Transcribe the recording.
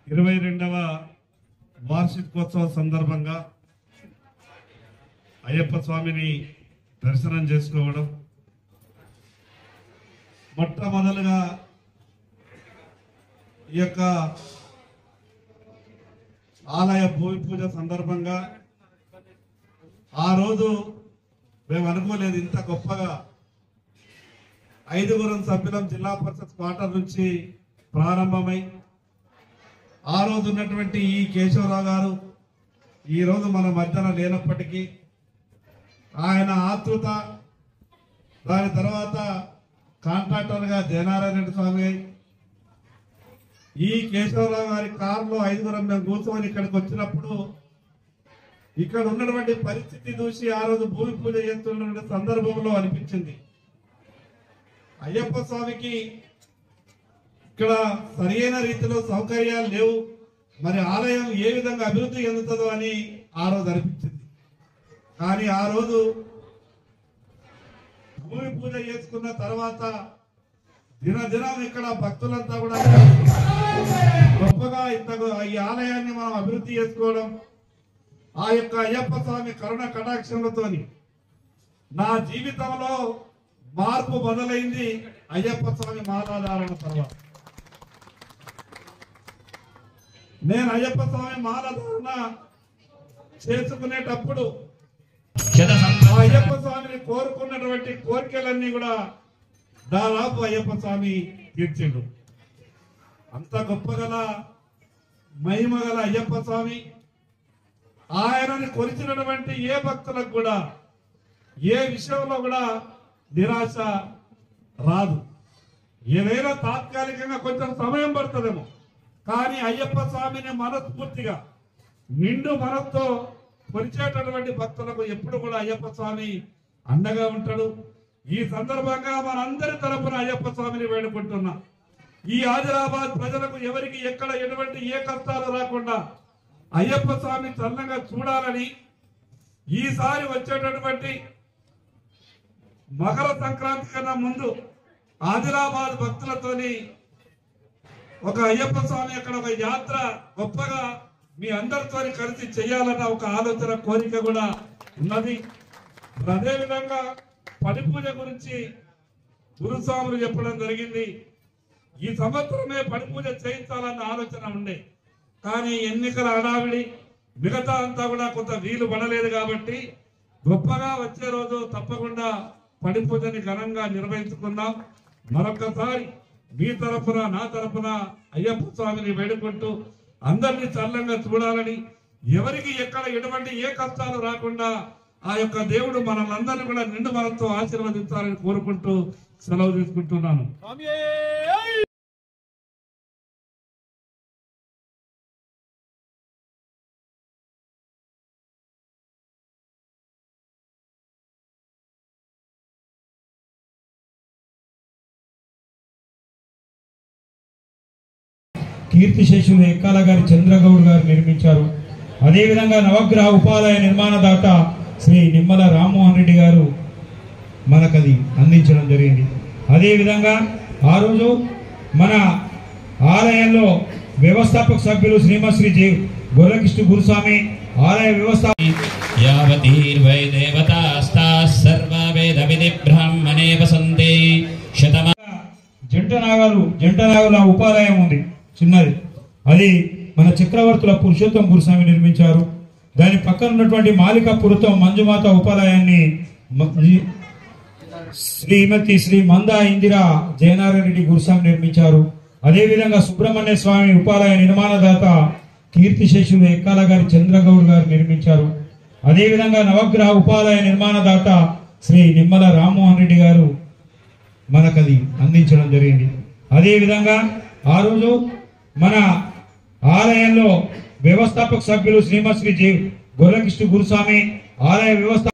22వ వార్షికోత్సవ సందర్భంగా అయ్యప్ప స్వామిని దర్శనం చేసుకోవడం, మొట్టమొదలుగా ఈ యొక్క ఆలయ భూమి పూజ సందర్భంగా ఆ రోజు మేము అనుకోలేదు ఇంత గొప్పగా 5 సభ్యులం జిల్లా పరిషత్ క్వార్టర్ నుంచి ప్రారంభమై ఆ రోజు ఉన్నటువంటి ఈ కేశవరావు గారు ఈ రోజు మన మధ్యన లేనప్పటికీ ఆయన ఆతృత, దాని తర్వాత కాంట్రాక్టర్గా జయనారాయణ రెడ్డి స్వామి, ఈ కేశవరావు గారి కారులో 5 మేము కూర్చొని ఇక్కడికి వచ్చినప్పుడు ఇక్కడ ఉన్నటువంటి పరిస్థితి చూసి ఆ రోజు భూమి పూజ చేస్తున్నటువంటి సందర్భంలో అనిపించింది, అయ్యప్ప స్వామికి ఇక్కడ సరైన రీతిలో సౌకర్యాలు లేవు, మరి ఆలయం ఏ విధంగా అభివృద్ధి చెందుతుందో అని ఆ రోజు అనిపించింది. కానీ ఆ రోజు భూమి పూజ చేసుకున్న తర్వాత దినదినం ఇక్కడ భక్తులంతా కూడా గొప్పగా ఈ ఆలయాన్ని మనం అభివృద్ధి చేసుకోవడం, ఆ యొక్క అయ్యప్ప స్వామి కరుణ కటాక్షములతోని నా జీవితంలో మార్పు మొదలైంది అయ్యప్ప స్వామి మాలాధారణ తర్వాత. నేను అయ్యప్ప స్వామి మాలాధారణ చేసుకునేటప్పుడు అయ్యప్ప స్వామిని కోరుకున్నటువంటి కోరికలన్నీ కూడా దాదాపు అయ్యప్ప స్వామి తీర్చిండు. అంత గొప్పగల మహిమగల అయ్యప్ప స్వామి ఆయనని కొలిచినటువంటి ఏ భక్తులకు కూడా ఏ విషయంలో కూడా నిరాశ రాదు. ఏదైనా తాత్కాలికంగా కొంచెం సమయం పడుతుందేమో, కానీ అయ్యప్ప స్వామిని మనస్ఫూర్తిగా నిండు మనస్తో కొలిచేటటువంటి భక్తులకు ఎప్పుడు కూడా అయ్యప్ప స్వామి అండగా ఉంటాడు. ఈ సందర్భంగా మనందరి తరపున అయ్యప్ప స్వామిని వేడుకుంటున్నా, ఈ ఆదిలాబాద్ ప్రజలకు ఎవరికి ఎక్కడ ఎటువంటి ఏ కష్టాలు రాకుండా అయ్యప్ప స్వామి చల్లగా చూడాలని, ఈసారి వచ్చేటటువంటి మకర సంక్రాంతి కన్నా ముందు ఆదిలాబాద్ భక్తులతోని ఒక అయ్యప్ప స్వామి అక్కడ ఒక యాత్ర గొప్పగా మీ అందరితో కలిసి చేయాలన్న ఒక ఆలోచన కోరిక కూడా ఉన్నది. అదేవిధంగా పడి పూజ గురించి గురుస్వాములు చెప్పడం జరిగింది. ఈ సంవత్సరమే పడి పూజ చేయించాలన్న ఆలోచన ఉండే, కానీ ఎన్నికల హడావిడి మిగతా అంతా కూడా కొంత వీలు పడలేదు కాబట్టి గొప్పగా వచ్చే రోజు తప్పకుండా పడి పూజని ఘనంగా నిర్వహించుకుందాం. మరొకసారి మీ తరఫున నా తరఫున అయ్యప్ప స్వామిని వేడుకుంటూ అందరినీ చల్లంగా చూడాలని, ఎవరికి ఎక్కడ ఎటువంటి ఏ కష్టాలు రాకుండా ఆ యొక్క దేవుడు మనల్ని కూడా నిండు మనతో ఆశీర్వదించాలని కోరుకుంటూ సెలవు తీసుకుంటున్నాను. కీర్తిశేషులు ఎక్కాల గారి చంద్రగౌడ్ గారు నిర్మించారు. అదేవిధంగా నవగ్రహ ఉపాలయ నిర్మాణదాత శ్రీ నిమ్మల రామ్మోహన్ రెడ్డి గారు మనకది అందించడం జరిగింది. అదేవిధంగా ఆ రోజు మన ఆలయంలో వ్యవస్థాపక సభ్యులు శ్రీమశ్రీ గొర్రెకృష్ణ గురుస్వామి ఆలయ వ్యవస్థ జంట నాగుల ఉపాలయం ఉంది చిన్నది, అది మన చక్రవర్తుల పురుషోత్తం గురుస్వామి నిర్మించారు. దాని పక్కన ఉన్నటువంటి మాలికాపురతో మంజుమాత ఉపాలయాన్ని శ్రీమతి శ్రీ మందా ఇందిరా జయనారాయణ రెడ్డి గురుస్వామి నిర్మించారు. అదేవిధంగా సుబ్రహ్మణ్య స్వామి ఉపాలయ నిర్మాణదాత కీర్తిశేషులు ఎక్కాల గారి చంద్రగౌడ్ గారు నిర్మించారు. అదేవిధంగా నవగ్రహ ఉపాలయ నిర్మాణదాత శ్రీ నిమ్మల రామ్మోహన్ రెడ్డి గారు మనకది అందించడం జరిగింది. అదేవిధంగా ఆ రోజు మన ఆలయంలో వ్యవస్థాపక సభ్యులు శ్రీమశ్రీ గొర్రెకృష్ణ గురుస్వామి ఆలయ వ్యవస్థ